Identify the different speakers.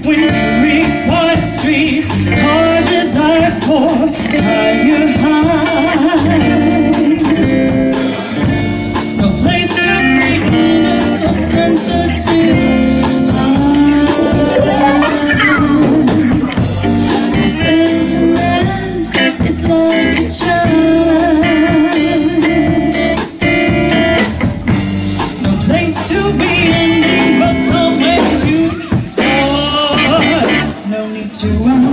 Speaker 1: when you require street car desire for higher heights. No place to be honest or sensitive. Sentiment is like a chance. No place to be ending, but somewhere to start. No need to run.